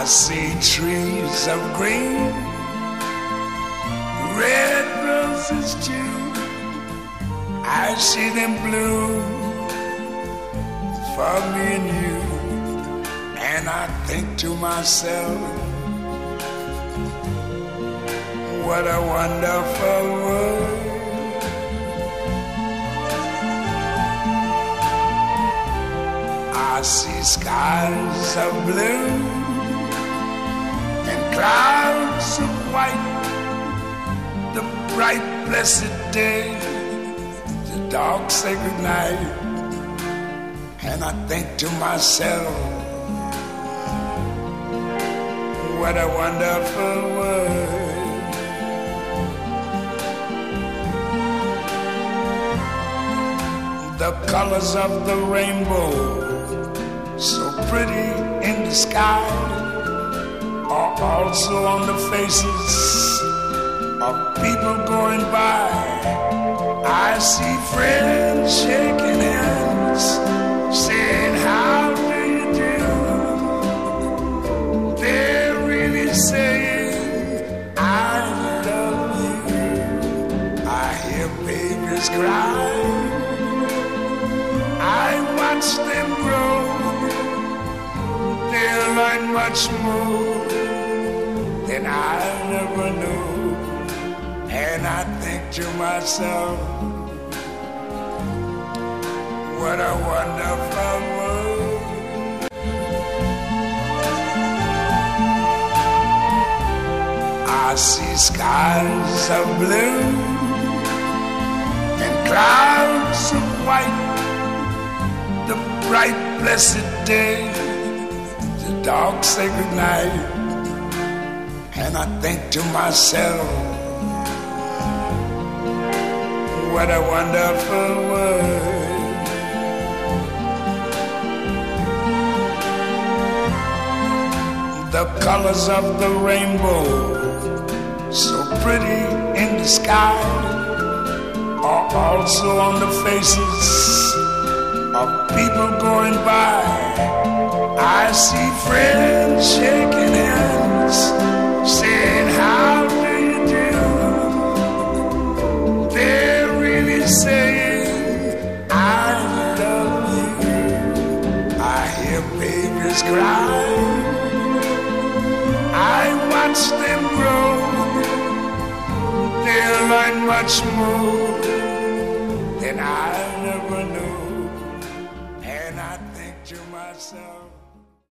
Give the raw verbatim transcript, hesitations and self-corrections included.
see trees of green, red roses too. I see them bloom for me and you. And I think to myself, what a wonderful world. I see skies of blue and clouds of white, the bright blessed day, the dark sacred night. And I think to myself, what a wonderful world. The colors of the rainbow, so pretty in the sky, are also on the faces of people going by. I see friends shaking hands, saying, how do you do? They're really saying, I love you. I hear babies cry, I watch them grow. They'll learn much more than I never knew. And I think to myself, what a wonderful world. I see skies of blue and clouds of white, the bright blessed day, the dark sacred night. And I think to myself, what a wonderful world. The colors of the rainbow, so pretty in the sky, are also on the faces of people going by. I see friends shaking hands, saying, how do you do? They're really saying, I love you. I hear babies cry, I watch them grow. They'll learn much more than I never knew. And I think to myself,